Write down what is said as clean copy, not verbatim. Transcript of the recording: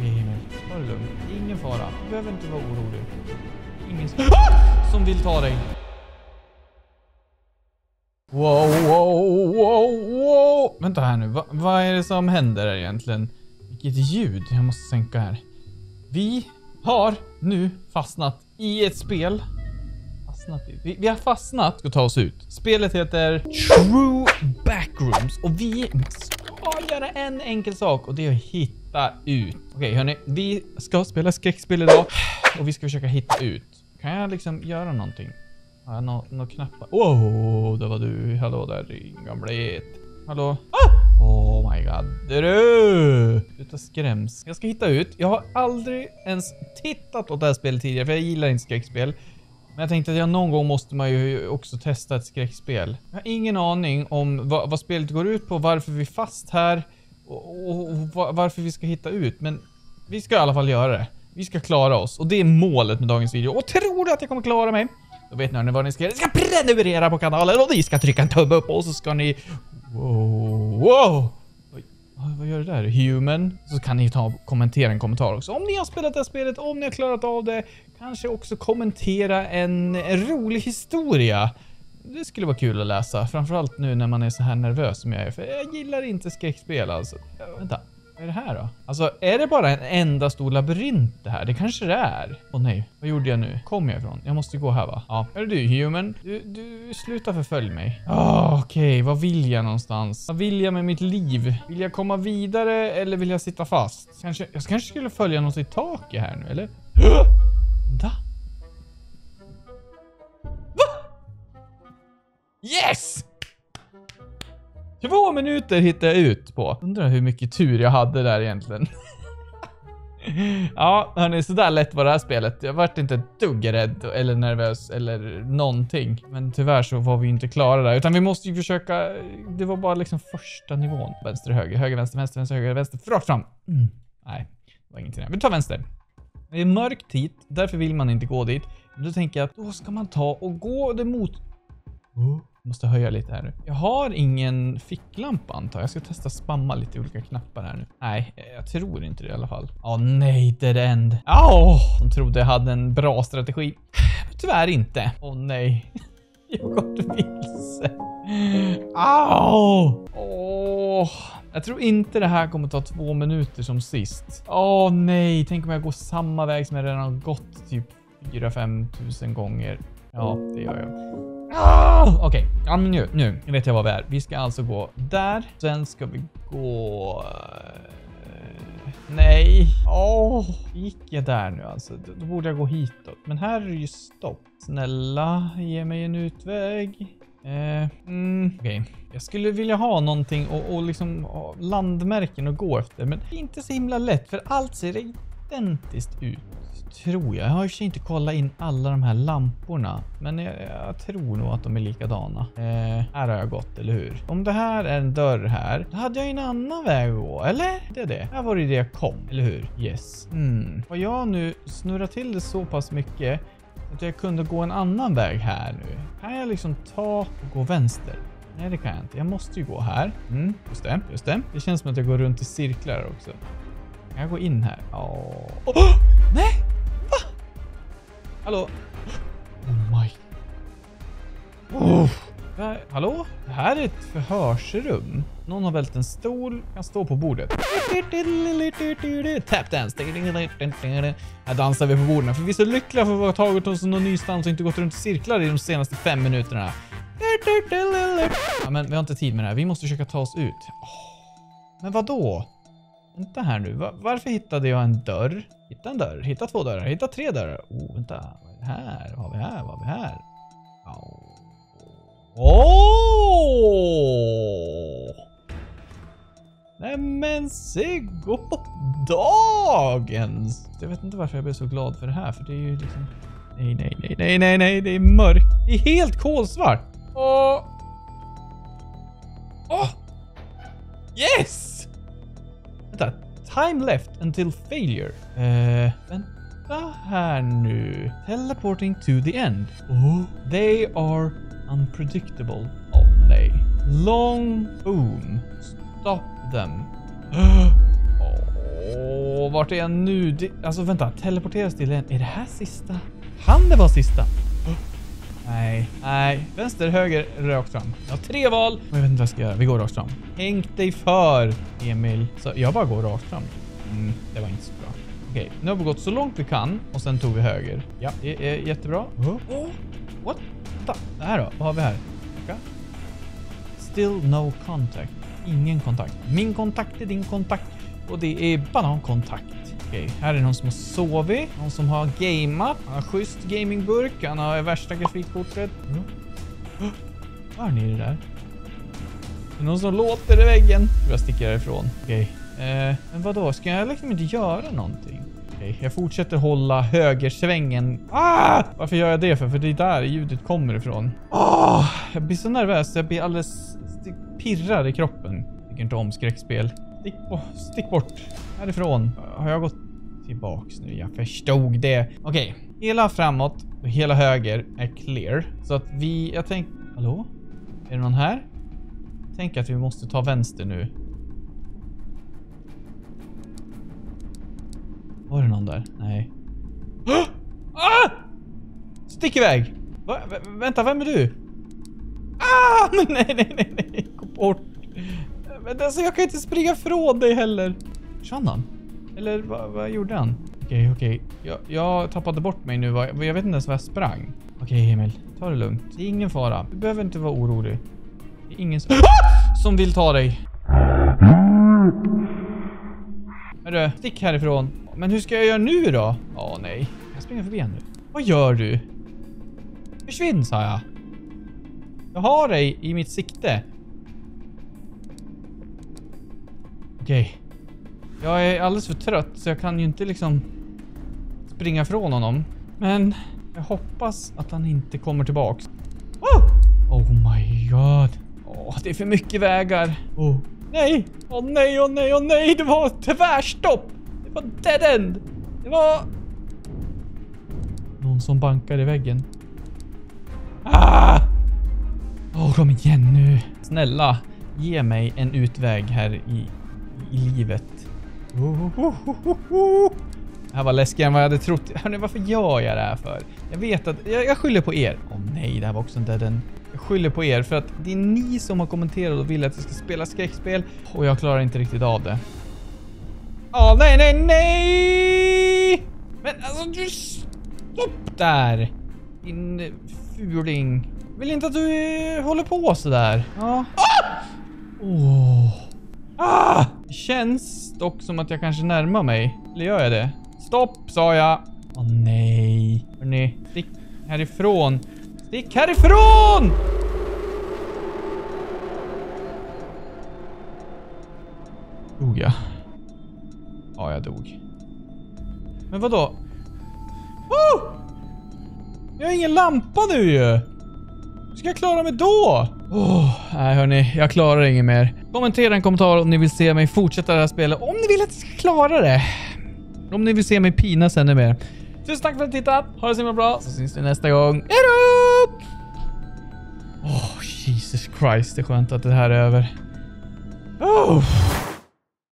Emil. Ta det lugnt. Ingen fara. Du behöver inte vara orolig. Ingen som vill ta dig. Wow. Vänta här nu. Vad är det som händer egentligen? Vilket ljud. Jag måste sänka här. Vi har nu fastnat i ett spel. Vi har fastnat. Ska ta oss ut. Spelet heter True Backrooms. Och vi ska göra en enkel sak. Och det är att hitta ut. Okej, hörni. Vi ska spela skräckspel idag. Och vi ska försöka hitta ut. Kan jag liksom göra någonting? Har jag några knappar? Wow, det var du. Hallå där, din gamlet. Hallå? Oh my god. Det är du! Sluta skräms. Jag ska hitta ut. Jag har aldrig ens tittat på det här spelet tidigare. För jag gillar inte skräckspel. Men jag tänkte att någon gång måste man ju också testa ett skräckspel. Jag har ingen aning om vad spelet går ut på. Varför vi är fast här. Och varför vi ska hitta ut. Men vi ska i alla fall göra det. Vi ska klara oss. Och det är målet med dagens video. Och tror du att jag kommer klara mig? Då vet ni vad ni ska göra. Ni ska prenumerera på kanalen. Och ni ska trycka en tumme upp. Och så ska ni... Wow. Oj, vad gör det där? Human. Så kan ni kommentera en kommentar också. Om ni har spelat det här spelet. Om ni har klarat av det. Kanske också kommentera en rolig historia. Det skulle vara kul att läsa. Framförallt nu när man är så här nervös som jag är. För jag gillar inte skräckspel alltså. Vänta. Vad är det här då? Alltså, är det bara en enda stor labyrint det här? Det kanske det är. Åh nej, vad gjorde jag nu? Kom jag ifrån? Jag måste gå här va? Ja, är det du human? Du slutar förfölj mig. Okej, vad vill jag någonstans? Vad vill jag med mitt liv? Vill jag komma vidare eller vill jag sitta fast? Jag kanske skulle följa något i taket här nu, eller? Va? Yes! 2 minuter hittade jag ut på. Undrar hur mycket tur jag hade där egentligen. Ja, hörni, så där lätt var det här spelet. Jag vart inte ett dugg rädd eller nervös eller någonting. Men tyvärr så var vi inte klara där. Utan vi måste ju försöka... Det var bara liksom första nivån. Vänster, höger, höger, vänster, vänster, vänster, höger, vänster. Rakt fram. Nej, det var ingenting där. Vi tar vänster. Det är mörkt hit. Därför vill man inte gå dit. Då tänker jag att då ska man ta och gå det mot... Måste höja lite här nu. Jag har ingen ficklampa antar jag. Jag ska testa spamma lite olika knappar här nu. Nej, jag tror inte det i alla fall. Nej, det är det end. De trodde jag hade en bra strategi. Tyvärr inte. Nej. Jag har gått vilse. Jag tror inte det här kommer ta 2 minuter som sist. Nej, tänk om jag går samma väg som jag redan har gått typ 4-5 tusen gånger. Ja, det gör jag. Okej, ja, men nu vet jag vad vi är. Vi ska alltså gå där. Sen ska vi gå... Nej. Gick jag där nu alltså? Då borde jag gå hitåt. Men här är det ju stopp. Snälla, ge mig en utväg. Okej. Jag skulle vilja ha någonting och liksom landmärken att gå efter. Men det är inte så himla lätt för allt ser identiskt ut. Tror jag. Jag har ju inte kollat in alla de här lamporna. Men jag tror nog att de är likadana. Här har jag gått, eller hur? Om det här är en dörr här, då hade jag en annan väg att gå, eller? Det är det. Här var det jag kom, eller hur? Yes. Har jag nu snurrat till det så pass mycket att jag kunde gå en annan väg här nu? Kan jag liksom ta och gå vänster? Nej, det kan jag inte. Jag måste ju gå här. Just det. Det känns som att jag går runt i cirklar också. Kan jag gå in här? Nej! Va? Hallå? Oh my. Hallå? Det här är ett förhörsrum. Någon har vält en stol. Kan stå på bordet. Tap dance. Här dansar vi på borden. För vi är så lyckliga för att vi har tagit oss någon nystans och inte gått runt i cirklar i de senaste 5 minuterna. Ja, men vi har inte tid med det här. Vi måste försöka ta oss ut. Men vad då? Vänta här nu. Varför hittade jag en dörr? Hitta en dörr. Hitta 2 dörrar. Hitta 3 dörrar. Vänta. Vad är det här? Vad har vi här? Vad har vi här? Nej men se god dagens. Jag vet inte varför jag blev så glad för det här. För det är ju liksom... Nej. Det är mörkt. Det är helt kolsvart. Yes! Vänta. Time left until failure. Vänta här nu. Teleporting to the end. They are unpredictable. Nej. Long boom. Stop them. Åh, vart är jag nu? Alltså vänta, teleporteras till en. Är det här sista? Kan det vara sista? Nej. Vänster, höger, rakt fram. Jag har 3 val. Och jag vet inte vad jag ska göra. Vi går rakt fram. Tänk dig för, Emil. Så jag bara går rakt fram. Det var inte så bra. Okej, nu har vi gått så långt vi kan. Och sen tog vi höger. Ja, det är jättebra. What? Vänta, det här då? Vad har vi här? Okay. Still no contact. Ingen kontakt. Min kontakt är din kontakt. Och det är banankontakt. Okej, här är någon som har sovit. Någon som har gameat. Han har schysst gamingburk. Han har värsta grafikkortet. Hör ni det där? Det är någon som låter i väggen. Jag sticker härifrån. Okej. Men vadå? Ska jag liksom inte göra någonting? Okej, jag fortsätter hålla högersvängen. Varför gör jag det för? För det är där ljudet kommer ifrån. Jag blir så nervös. Jag blir alldeles pirrar i kroppen. Jag tycker inte om skräckspel. Stick bort. Härifrån. Har jag gått tillbaks nu? Jag förstod det. Okej. Hela framåt och hela höger är clear. Så att jag tänker... Hallå? Är det någon här? Jag tänker att vi måste ta vänster nu. Var det någon där? Nej. Stick iväg! Vänta, vem är du? Men nej. Gå bort. Men alltså, jag kan inte springa från dig heller. Försvann han? Eller vad gjorde han? Okej. Jag tappade bort mig nu. Jag vet inte ens vad jag sprang. Okej, Emil. Ta det lugnt. Det är ingen fara. Du behöver inte vara orolig. Det är ingen som vill ta dig. Hörru, stick härifrån. Men hur ska jag göra nu då? Nej. Jag springer förbi nu. Vad gör du? Försvinn, sa jag. Jag har dig i mitt sikte. Okej. Jag är alldeles för trött så jag kan ju inte liksom springa från honom. Men jag hoppas att han inte kommer tillbaks. Oh my god. Det är för mycket vägar. Nej. Nej. Det var tvärstopp. Det var dead end. Det var någon som bankar i väggen. Kom igen nu. Snälla, ge mig en utväg här i livet. Det här var läskigare än vad jag hade trott. Hörrni, varför gör jag det här för? Jag vet att... Jag skyller på er. Nej, det här var också en dead end. Jag skyller på er för att det är ni som har kommenterat och vill att jag ska spela skräckspel. Och jag klarar inte riktigt av det. Nej! Men alltså, du stopp där! Din fuling. Vill inte att du håller på sådär. Ja. Det känns dock som att jag kanske närmar mig. Eller gör jag det? Stopp, sa jag. Nej. Hörrni, stick härifrån. Stick härifrån! Dog jag? Ja, jag dog. Men vadå? Jag har ingen lampa nu ju. Hur ska jag klara mig då? Nej hörni, jag klarar inget mer. Kommentera en kommentar om ni vill se mig fortsätta det här spelet. Om ni vill att jag ska klara det. Om ni vill se mig pinas ännu mer. Tusen tack för att ni tittat. Ha det så himla bra. Så syns vi nästa gång. Hejdå! Jesus Christ, det är skönt att det här är över.